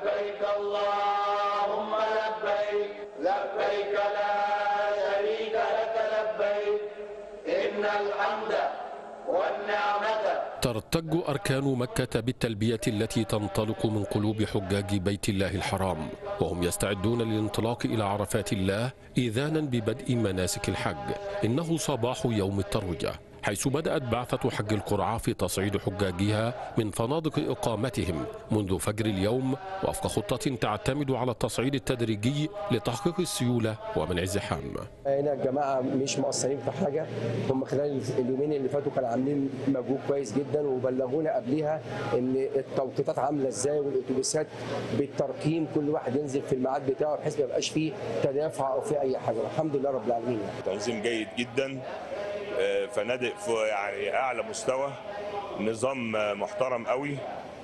لبيك اللهم لبيك لبيك لا شريك لك لبيك إن الحمد والنعمة. ترتج أركان مكة بالتلبية التي تنطلق من قلوب حجاج بيت الله الحرام، وهم يستعدون للانطلاق إلى عرفات الله إذانا ببدء مناسك الحج. إنه صباح يوم التروية، حيث بدأت بعثة حج القرعة في تصعيد حجاجها من فنادق إقامتهم منذ فجر اليوم، وفق خطة تعتمد على التصعيد التدريجي لتحقيق السيولة ومنع الزحام. هنا الجماعة مش مقصرين في حاجة، هم خلال اليومين اللي فاتوا كانوا عاملين مجهود كويس جدا، وبلغونا قبلها ان التوقيتات عاملة ازاي والاتوبيسات بالترقيم، كل واحد ينزل في الميعاد بتاعه بحيث ما يبقاش فيه تدافع او في اي حاجة. الحمد لله رب العالمين. تنظيم جيد جدا، فنادق في يعني اعلى مستوى، نظام محترم قوي،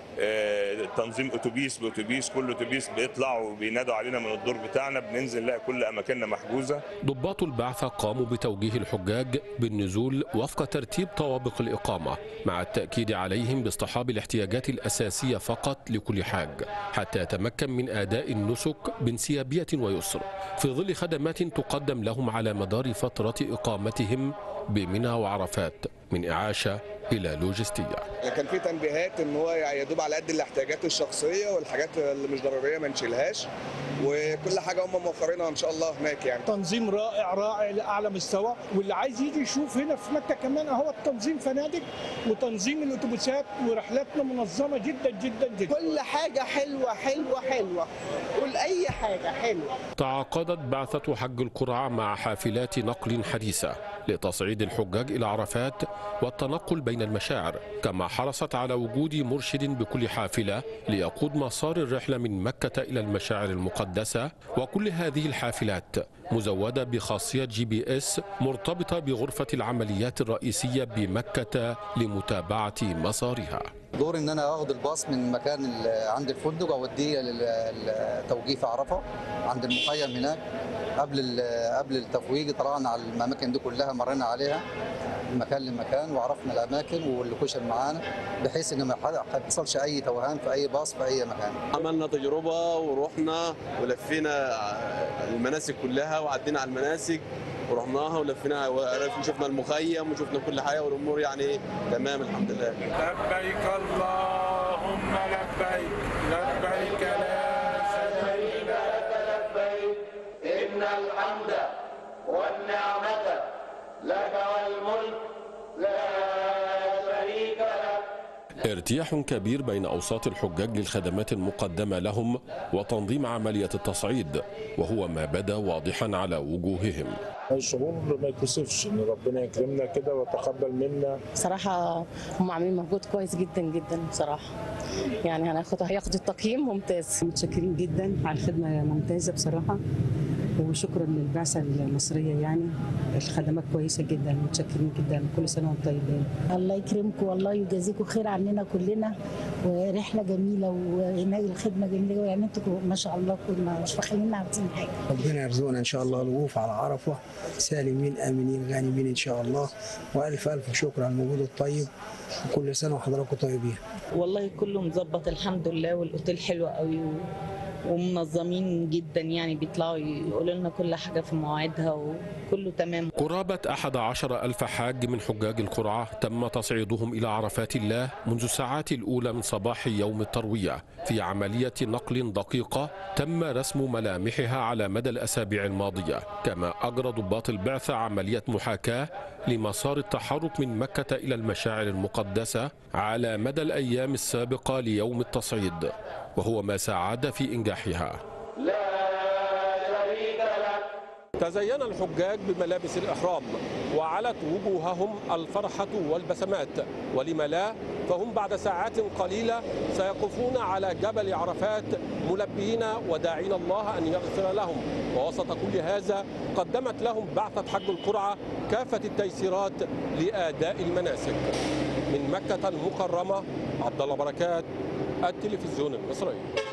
تنظيم اتوبيس باتوبيس، كل اتوبيس بيطلع وبينادوا علينا من الدور بتاعنا، بننزل نلاقي كل اماكننا محجوزه. ضباط البعثه قاموا بتوجيه الحجاج بالنزول وفق ترتيب طوابق الاقامه، مع التاكيد عليهم باصطحاب الاحتياجات الاساسيه فقط لكل حاج، حتى يتمكن من اداء النسك بانسيابيه ويسر، في ظل خدمات تقدم لهم على مدار فتره اقامتهم بمنى وعرفات، من إعاشة إلى لوجستية. كان في تنبيهات ان هو يدوب على قد الاحتياجات الشخصيه، والحاجات اللي مش ضروريه ما نشيلهاش، وكل حاجه هم موفرينها ان شاء الله هناك. يعني تنظيم رائع لاعلى مستوى، واللي عايز يجي يشوف هنا في مكه كمان اهو تنظيم فنادق وتنظيم الاتوبيسات، ورحلاتنا منظمه جدا جدا جدا. كل حاجه حلوه حلوه حلوه، قول اي حاجه حلوه. تعاقدت بعثة حج القرعة مع حافلات نقل حديثة لتصعيد الحجاج إلى عرفات والتنقل بين المشاعر، كما حرصت على وجود مرشد بكل حافلة ليقود مسار الرحلة من مكة إلى المشاعر المقدسة. وكل هذه الحافلات مزودة بخاصية GPS مرتبطة بغرفة العمليات الرئيسية بمكة لمتابعة مسارها. دور ان انا اخد الباص من مكان عند الفندق اوديه للتوجيه في عرفه عند المخيم هناك. قبل التفويج طلعنا على الاماكن دي كلها، مرينا عليها مكان لمكان وعرفنا الاماكن واللوكيشن معانا، بحيث ان ما يحصلش اي توهان في اي باص في اي مكان. عملنا تجربه ورحنا ولفينا المناسك كلها وعدينا على المناسك ورحناها ولفيناها وشفنا المخيم وشفنا كل حاجه، والامور يعني تمام الحمد لله. لبيك اللهم لبيك لبيك لا شريك لك لبيك إن الحمد والنعمة لك والملك لا شريك لك. ارتياح كبير بين أوساط الحجاج للخدمات المقدمة لهم وتنظيم عملية التصعيد، وهو ما بدا واضحا على وجوههم. الشعور ما يتوصفش، ان ربنا يكرمنا كده ويتقبل منا. بصراحه هم عاملين مجهود كويس جدا جدا بصراحه، يعني هياخد التقييم ممتاز. متشكرين جدا على الخدمه ممتازه بصراحه، وشكرا للبعثه المصريه، يعني الخدمات كويسه جدا. متشكرين جدا، كل سنه وانتم طيبين. الله يكرمكم والله يجازيكم خير عننا كلنا، ورحله جميله وهناك الخدمه جميله، يعني انتم ما شاء الله كنا مش مخلينا عارفين حاجه. ربنا يرزقنا ان شاء الله الوقوف على عرفه سالمين امنين غانمين ان شاء الله، والف الف شكر على الموجود الطيب، وكل سنه وحضراتكم طيبين. والله كله مظبط الحمد لله، والاوتيل حلو قوي ومنظمين جدا، يعني بيطلعوا يقولوا لنا كل حاجة في مواعيدها وكله تمام. قرابة 11,000 حاج من حجاج القرعة تم تصعيدهم إلى عرفات الله منذ الساعات الأولى من صباح يوم التروية، في عملية نقل دقيقة تم رسم ملامحها على مدى الأسابيع الماضية. كما أجرى ضباط البعثة عملية محاكاة لمسار التحرك من مكة إلى المشاعر المقدسة على مدى الأيام السابقة ليوم التصعيد، وهو ما ساعد في إنجاحها. لا شريك لك. تزين الحجاج بملابس الإحرام وعلت وجوههم الفرحة والبسمات، ولم لا فهم بعد ساعات قليلة سيقفون على جبل عرفات ملبيين وداعين الله أن يغفر لهم. ووسط كل هذا قدمت لهم بعثة حج القرعة كافة التيسيرات لأداء المناسك. من مكة المكرمة، عبد الله بركات، التلفزيون المصري.